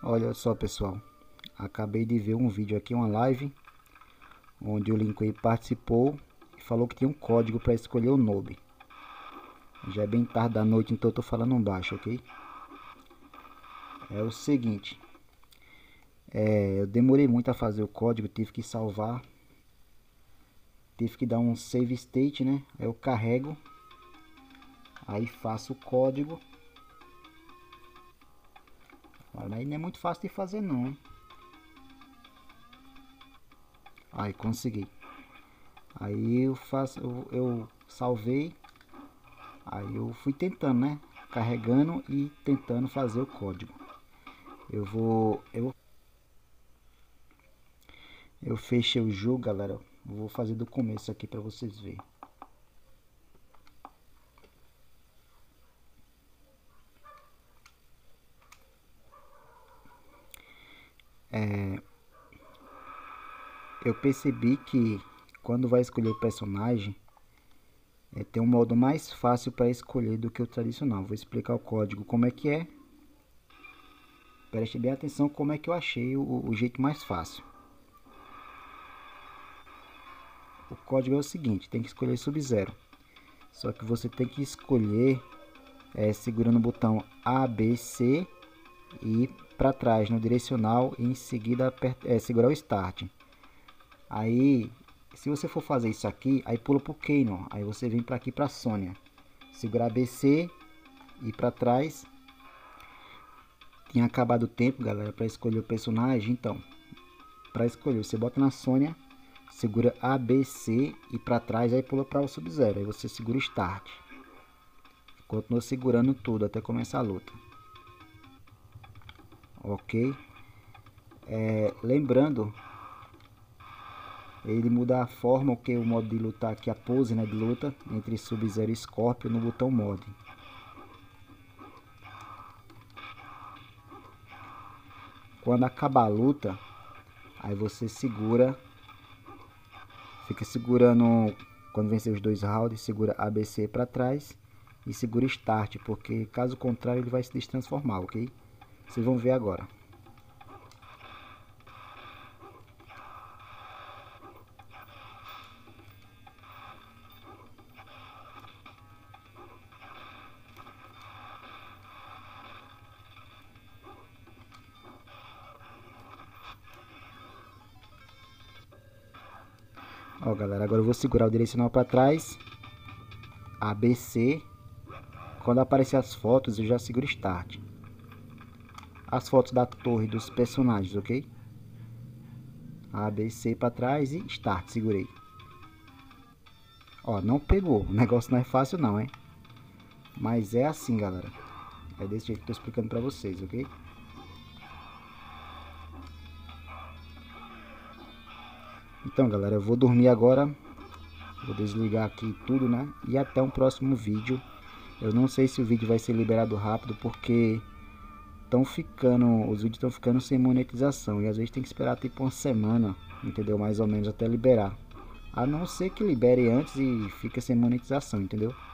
Olha só, pessoal, acabei de ver um vídeo aqui, uma live, onde o Linkway participou e falou que tinha um código para escolher o Noob. Já é bem tarde da noite, então eu tô falando baixo, ok? É o seguinte, eu demorei muito a fazer o código, tive que salvar, tive que dar um save state, né? Aí eu carrego, aí faço o código. Aí não é muito fácil de fazer não, hein? Aí consegui. Aí eu salvei. Aí eu fui tentando, né? Carregando e tentando fazer o código. Eu fechei o jogo, galera. Vou fazer do começo aqui para vocês verem. Eu percebi que quando vai escolher o personagem, tem um modo mais fácil para escolher do que o tradicional. Vou explicar o código como é que é. Preste bem atenção como é que eu achei o jeito mais fácil. O código é o seguinte, tem que escolher Sub-Zero. Só que você tem que escolher segurando o botão A, B, C e para trás no direcional e em seguida segurar o Start. Aí, se você for fazer isso aqui, aí pula pro Kano, aí você vem para aqui para Sônia. Segurar BC e para trás. Tinha acabado o tempo, galera, para escolher o personagem. Então, para escolher, você bota na Sônia, segura ABC e para trás, aí pula para o Sub-Zero. Aí você segura Start. Continua segurando tudo até começar a luta. Ok? Lembrando, ele muda a forma, o modo de lutar aqui, a pose, né, de luta entre Sub-Zero e Scorpion no botão mod. Quando acabar a luta, aí você segura, fica segurando, quando vencer os dois rounds, segura ABC para trás e segura Start, porque caso contrário ele vai se destransformar, ok? Vocês vão ver agora. Ó, galera, agora eu vou segurar o direcional para trás, ABC. Quando aparecer as fotos, eu já seguro Start. As fotos da torre dos personagens, ok? ABC para trás e Start, segurei. Ó, não pegou. O negócio não é fácil não, hein? Mas é assim, galera. É desse jeito que eu tô explicando pra vocês, ok? Então, galera, eu vou dormir agora. Vou desligar aqui tudo, né? E até um próximo vídeo. Eu não sei se o vídeo vai ser liberado rápido, porque os vídeos estão ficando sem monetização. E às vezes tem que esperar tipo uma semana, entendeu? Mais ou menos até liberar. A não ser que libere antes e fica sem monetização, entendeu?